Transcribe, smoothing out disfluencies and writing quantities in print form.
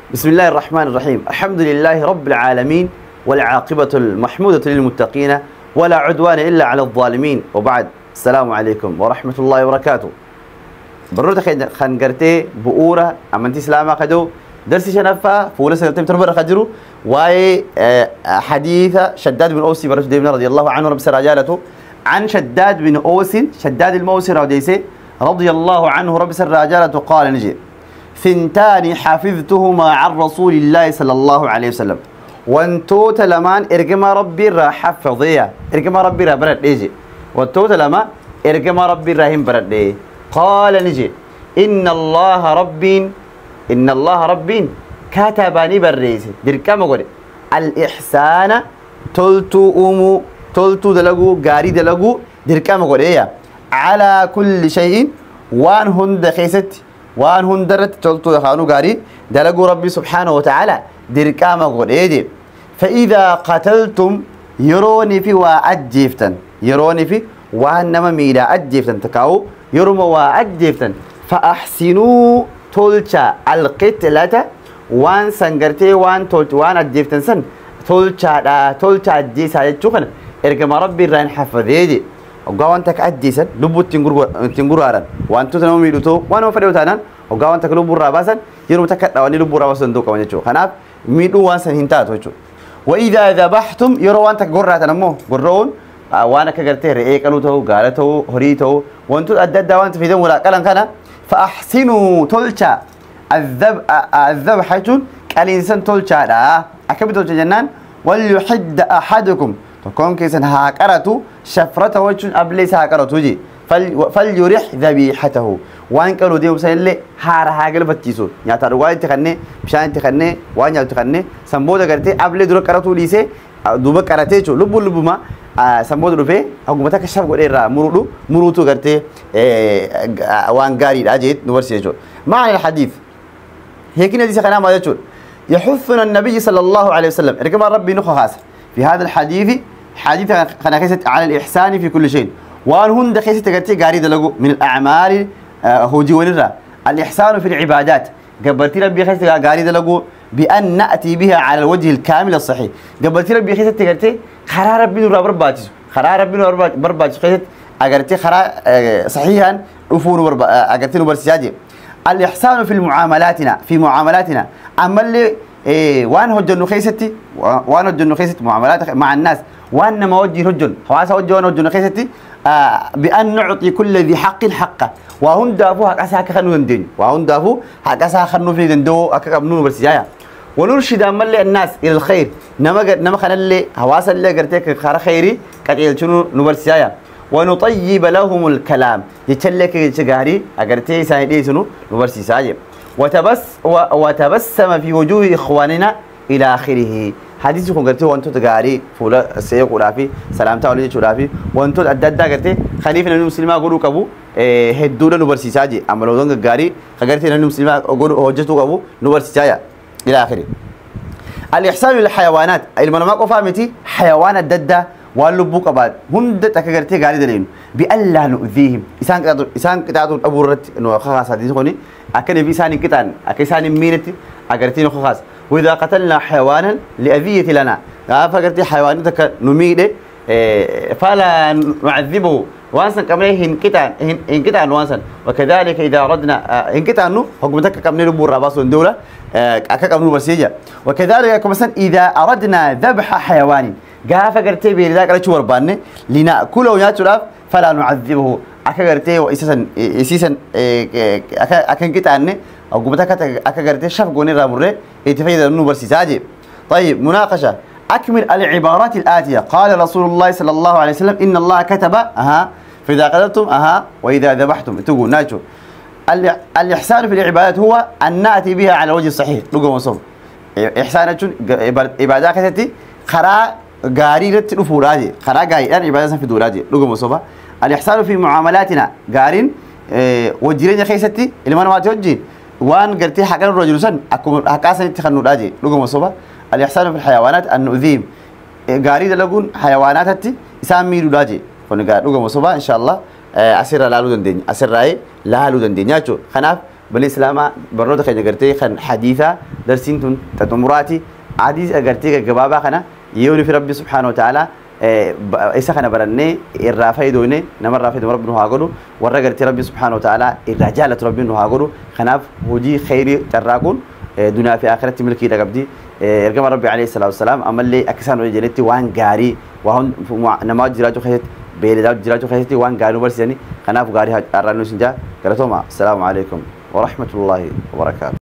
بسم الله الرحمن الرحيم. الحمد لله رب العالمين والعاقبة المحمودة للمتقين ولا عدوان إلا على الظالمين، وبعد. السلام عليكم ورحمة الله وبركاته. برودة خنقرتي بؤورة أمانتي سلامة قدو درسي شنفة فولة سنتين تربر خجرو واي حديث شداد بن أوس برشد بن رضي الله عنه رب سراجالته عن شداد بن أوس شداد الموسي رضي الله عنه رب سراجالته قال نجي: ثنتان حفظتهما عن رسول الله صلى الله عليه وسلم. وانتوت لمان ارجما ربي را حفظيا ارجما ربي را برد ايجي وانتوت لما ارجما ربي راهم برد ايه. قال نجي: إن الله ربين كتبني بريسي دركما قولي الإحسان تلتو دلقو غاري دلقو دركما قولي على كل شيء وان هند خيست وان هندرت تلتو دخانو غاري دلقو ربي سبحانه وتعالى دركما قولي. فإذا قتلتم يروني في وأجفتن يروني في وانما ميلا أجفتن تكاو يرمى وأجفتن فأحسنوا تولشا القتلة وان سنغرتي وان تولت وان أجفتن سن تولشا أجيسا يتشوخن إرقم ربي ران حفظيدي وقاوان تك أجيسا لبو تنقر آران وان تتنمو ميلوتو وانو فريو تانان وقاوان تك لبو راباسا يرمو تكت واني لبو راباسا دوكا وانيشو خناف ميلو وان سن هنتات وچو. وإذا ذبحتم يرو وان تك قرات نمو قرون وانا كغرتي رئيك ألوتو غالتو هريتو وانتو أدد وانت في ذنب ولا كلام كان فأحسنوا تلشا الذبحة الإنسان تلشا أكبر تلشا جنان وليحد أحدكم تكون كيسن هاكرتو شفرته وجه أبليس هاكرتو جي فليرح ذبيحته وان كانوا ديو سيلي هار هاجل بتيسو يعني تروى تخني بشان تخني وان يال تخني سمبودا كرتي أبلي درو كرتو ليسه دوبا كرتي شو لبو ما سمبودا رفه أقوم تكشف قريرا مرودو كرتي وان غاري أجيت نورسي شو. معنى الحديث هيك نديس خنام هذا شو يحثنا النبي صلى الله عليه وسلم ركب ربي نخاس في هذا الحديث حديث خناكست على الإحسان في كل شيء وان هون دخيسة تقرتي قاري دلقو من الأعمال هوجي ونرى الإحسان في العبادات قبلتي ربي خيسة قاري دلقو بأن نأتي بها على الوجه الكامل الصحيح. قبلتي ربي خيسة تقرتي خرا ربي نور برباتي خرا ربي نور برباتي خيسة أقرتي خرا صحيحا أفور أقرتي نور سياجي. الإحسان في معاملاتنا أما اللي وان هجن خيستي وان هجن خيست معاملات مع الناس وان ما وجه هجن خواص وجه وان هجن خيستي بأن نعطي كل ذي حق حقه وهم دافو حق أساك خنو دندين وهم دافو حق أساك خنو في دندو أكابنون برسيايا ونرشد أمل الناس إلى الخير نما خن اللي حواس اللي قرتك خير خيري كتيل شنو نبرسيايا ونطيب لهم الكلام يتشلك يتشجاري أقرتي سايدي شنو نبرسيايا وتبسم في وجوه إخواننا إلى آخره. حديث كون قرتي وانتو تقاري فولا سيق ورافي سلامتا ولي شرافي وانتو أددا قرتي خليفة المسلمة قولوا كابو هدونا نبرسيساجي عملوا دون قاري قرتي المسلمة قولوا هجتوا كابو نبرسيسايا إلى آخره. الإحسان للحيوانات المنامات وفامتي حيوان الددا واللبوك بعد هند تكقرتي قاري دلين بألا نؤذيهم إسان كتاتون أبو رت إنه خاص حديث خوني أكن في سان كتان أكيسان مينتي أقرتين خاص. وإذا قتلنا حيوانا لأذية لنا فقرتي حيوانتك نميده فلا نعذبه وانسا كمنه إن كتان وانسا. وكذلك إذا أردنا إن كتانو حكمتك كمنه لبور راباسو الدولة أكاكمنه برسيجة. وكذلك كمسا إذا أردنا ذبح حيوان فقرتي بذلك لا تشور بانه لنأكله ياتلاف فلا نعذبه أكاكرتي وإسيسا أكن كتانه أو قمتك أكاكرتي شاف قوني رامره يتفيد منه برسيساجي. طيب مناقشة أكمل العبارات الآتية. قال رسول الله صلى الله عليه وسلم إن الله كتب فإذا قتلتم وإذا ذبحتم تقول ناجو. الإحسان في العبادات هو أن نأتي بها على الوجه الصحيح. لقوا مصوب إحسانة عبادات كتتي خرا غاري رتلفوراجي خرا غاري أنا عبادات في دوراجي. لقوا مصوبة الإحسان في معاملاتنا غارين وجرين خيستي اللي ما نواتي وجين وان قرتي حقنا الرجل سن أكو حكاسن تخنو راجي. لقوا مصوبة الإحسان في الحيوانات أن نؤذيهم غاري دلقون حيوانات هتي يسامي راجي فنقال. لقوا مصوبة إن شاء الله أسر لا لودن دين أسر رأي لا لودن دين ياتو خناف بالإسلام برنود خينا قرتي خن حديثة درسين تتمراتي عادي قرتي جوابا خنا يوني في ربي سبحانه وتعالى إيش خنا برني الرافع دوني نمر رافع دون ربنا هاقولو ورا قرتي ربي سبحانه وتعالى الرجالة ربنا هاقولو خناف هودي خيري تراكون دنيا في آخرة ملكي لقبدي رقم ربي عليه الصلاة والسلام أما اللي أكسان وجلتي وان قاري وهون نماذج جراجو خيت بيلدات جراجو خيتي وان قاري برسيني خناف قاري أرانو سنجا قالتهم السلام عليكم ورحمة الله وبركاته.